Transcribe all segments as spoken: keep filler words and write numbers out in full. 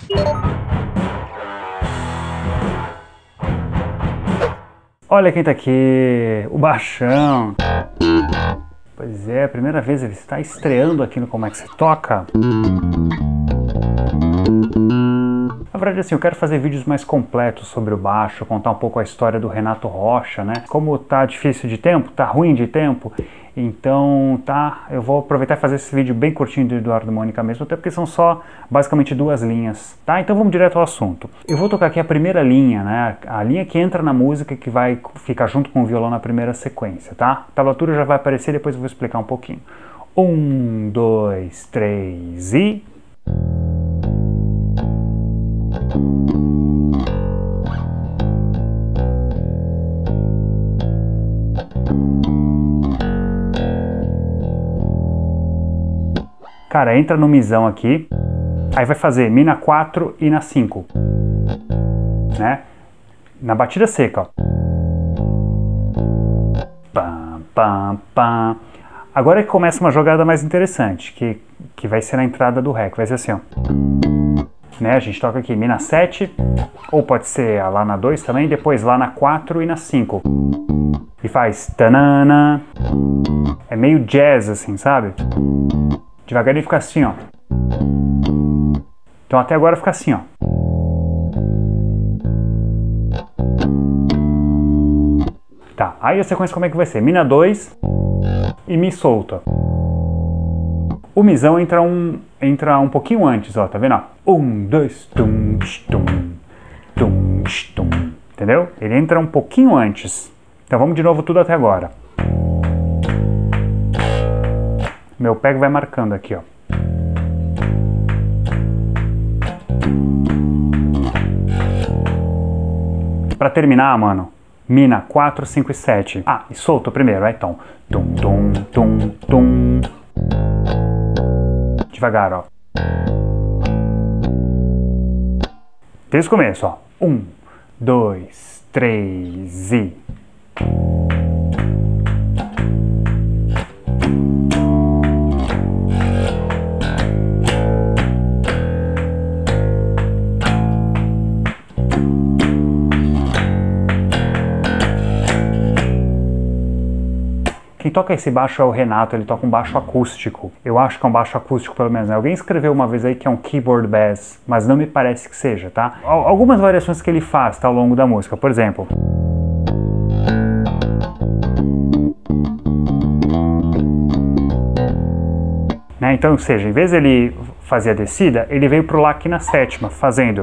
Olha quem tá aqui, o Baixão. Pois é, a primeira vez ele está estreando aqui no Como é que se toca. Na verdade, assim, eu quero fazer vídeos mais completos sobre o baixo, contar um pouco a história do Renato Rocha, né? Como tá difícil de tempo, tá ruim de tempo, então tá, eu vou aproveitar e fazer esse vídeo bem curtinho do Eduardo Mônica mesmo, até porque são só basicamente duas linhas, tá? Então vamos direto ao assunto. Eu vou tocar aqui a primeira linha, né? A linha que entra na música, que vai ficar junto com o violão na primeira sequência, tá? A tablatura já vai aparecer, depois eu vou explicar um pouquinho. Um, dois, três e... Cara, entra no misão aqui, aí vai fazer Mi na quatro e na cinco, né? Na batida seca, ó. Pam, pam, pam. Agora é que começa uma jogada mais interessante, que, que vai ser na entrada do Ré, que vai ser assim, ó. Né? A gente toca aqui Mi na sete, ou pode ser Lá na dois também, depois Lá na quatro e na cinco. E faz tanana. É meio jazz assim, sabe? Devagarinho fica assim, ó. Então até agora fica assim, ó. Tá, aí a sequência como é que vai ser? Mi na dois e Mi solta. O misão entra um, entra um pouquinho antes, ó, tá vendo? Ó? Um, dois, tum, tum, tum, tum. Entendeu? Ele entra um pouquinho antes. Então vamos de novo tudo até agora. Meu pé vai marcando aqui, ó. Pra terminar, mano, Mi na quatro, cinco e sete. Ah, e solto primeiro, é então. Tum, tum, tum, tum. Devagar, ó. Desde o começo, ó. Um, dois, três e... Quem toca esse baixo é o Renato, ele toca um baixo acústico. Eu acho que é um baixo acústico, pelo menos, né? Alguém escreveu uma vez aí que é um keyboard bass, mas não me parece que seja, tá? Algumas variações que ele faz, tá, ao longo da música, por exemplo... Né? Então, ou seja, em vez de ele fazer a descida, ele veio pro Lá aqui na sétima, fazendo...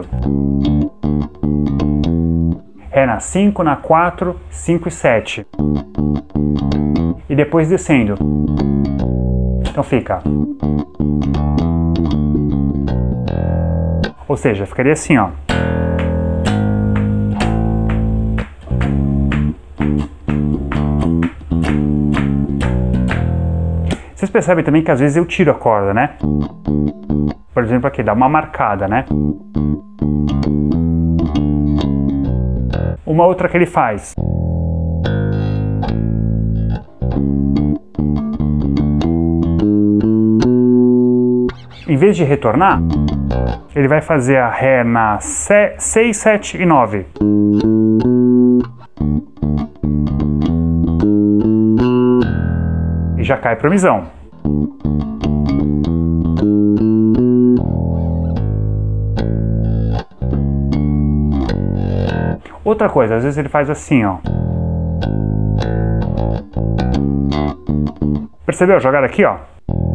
Ré na cinco, na quatro, cinco e sete. E depois descendo. Então fica. Ou seja, ficaria assim, ó. Vocês percebem também que às vezes eu tiro a corda, né? Por exemplo aqui, dá uma marcada, né? Uma outra que ele faz. Em vez de retornar, ele vai fazer a Ré na seis, sete e nove. E já cai para o misão. Outra coisa, às vezes ele faz assim, ó. Percebeu a jogada aqui, ó?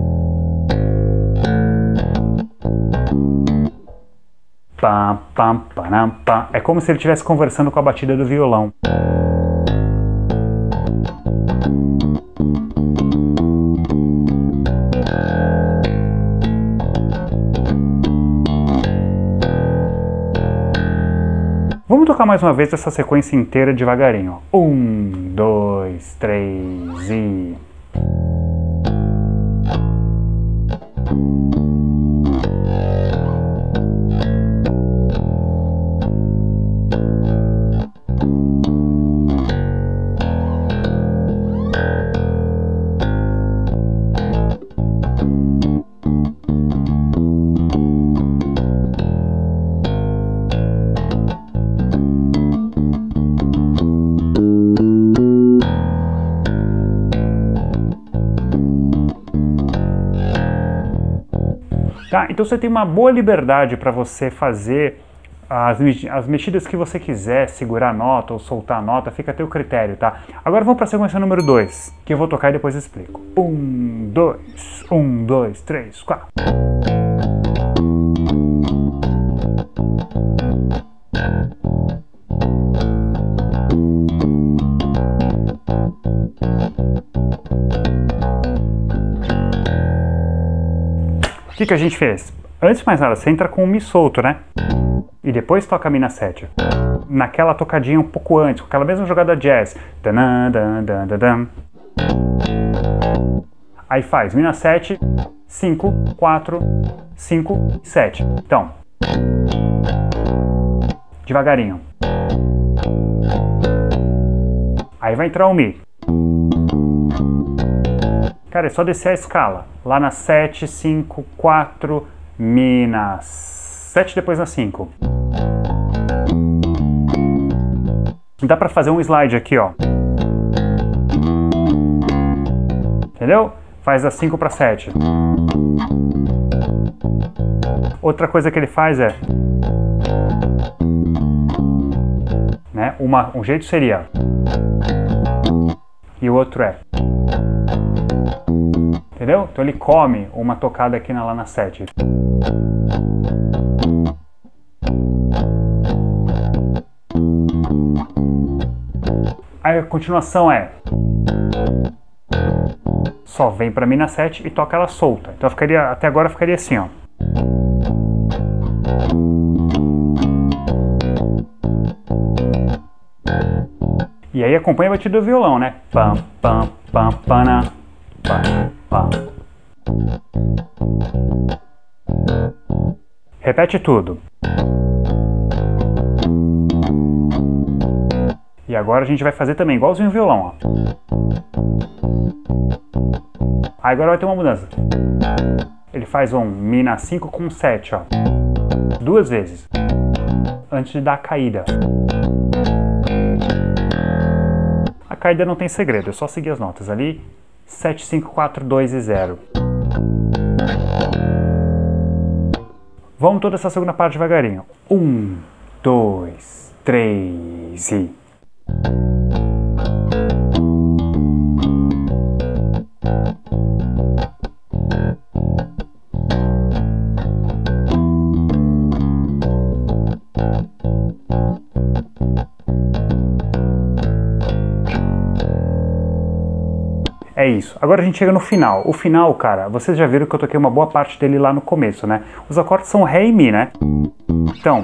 Pam, pam, pam, pam. É como se ele estivesse conversando com a batida do violão. Vamos tocar mais uma vez essa sequência inteira devagarinho. Ó. Um, dois, três e... Tá? Então você tem uma boa liberdade para você fazer as, as mexidas que você quiser, segurar a nota ou soltar a nota, fica a teu critério, tá? Agora vamos para a sequência número dois, que eu vou tocar e depois explico. Um, dois, um, dois, três, quatro. O que que a gente fez? Antes de mais nada, você entra com o Mi solto, né? E depois toca a Mi na sete. Naquela tocadinha um pouco antes, com aquela mesma jogada jazz. Aí faz Mi na sete, cinco, quatro, cinco, sete. Então, devagarinho. Aí vai entrar o Mi. Cara, é só descer a escala. Lá na sete, cinco, quatro, Mi na sete, depois na cinco. Dá pra fazer um slide aqui, ó. Entendeu? Faz da cinco para sete. Outra coisa que ele faz é... Né? Uma, um jeito seria... E o outro é... Entendeu? Então ele come uma tocada aqui na, lá na sete. Aí a continuação é... Só vem pra Mi na sete e toca ela solta. Então ficaria, até agora ficaria assim, ó. E aí acompanha a batida do violão, né? Pam, pam, pam, pana, pam, pam. Repete tudo. E agora a gente vai fazer também igualzinho o violão, ó. Aí agora vai ter uma mudança. Ele faz um Mi na cinco com sete, ó. Duas vezes. Antes de dar a caída. A caída não tem segredo, é só seguir as notas ali. sete, cinco, quatro, dois e zero. Vamos toda essa segunda parte devagarinho. Um, dois, três e... É isso. Agora a gente chega no final. O final, cara, vocês já viram que eu toquei uma boa parte dele lá no começo, né? Os acordes são Ré e Mi, né? Então,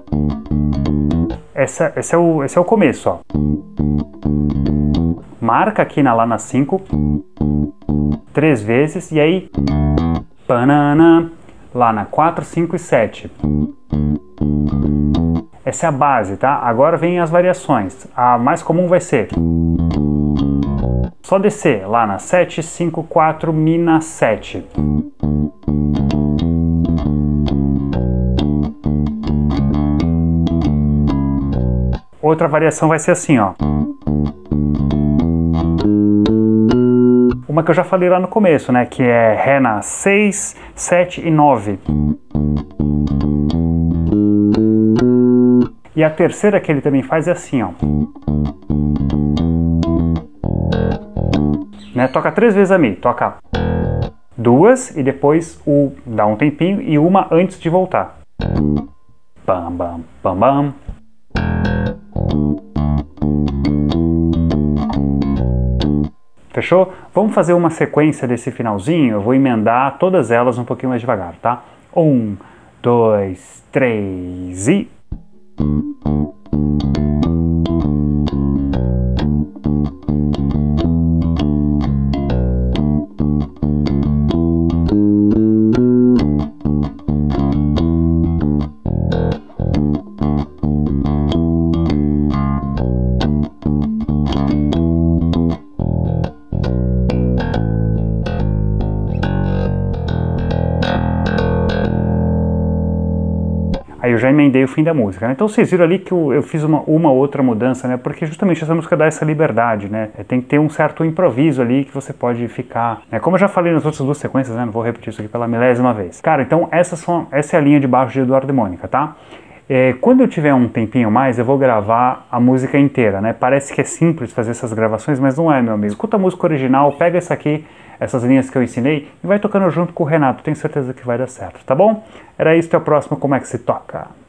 essa, esse, é o, esse é o começo, ó. Marca aqui na Lá na cinco, três vezes, e aí, banana, Lá na quatro, cinco e sete. Essa é a base, tá? Agora vem as variações. A mais comum vai ser... Só descer lá na sete, cinco, quatro, Mi na sete. Outra variação vai ser assim, ó. Uma que eu já falei lá no começo, né? Que é Ré na seis, sete e nove. E a terceira que ele também faz é assim, ó. Né? Toca três vezes a Mi, toca duas e depois o dá um tempinho e uma antes de voltar. Bam, bam, bam, bam. Fechou? Vamos fazer uma sequência desse finalzinho. Eu vou emendar todas elas um pouquinho mais devagar, tá? Um, dois, três e... Aí o eu já emendei o fim da música, né? Então vocês viram ali que eu, eu fiz uma, uma outra mudança, né? Porque justamente essa música dá essa liberdade, né? Tem que ter um certo improviso ali que você pode ficar, né? Como eu já falei nas outras duas sequências, né? Não vou repetir isso aqui pela milésima vez. Cara, então essas são, essa é a linha de baixo de Eduardo e Mônica, tá? É, quando eu tiver um tempinho mais, eu vou gravar a música inteira, né? Parece que é simples fazer essas gravações, mas não é, meu amigo. Escuta a música original, pega essa aqui, essas linhas que eu ensinei, e vai tocando junto com o Renato. Tenho certeza que vai dar certo, tá bom? Era isso, até o próximo Como é que se toca?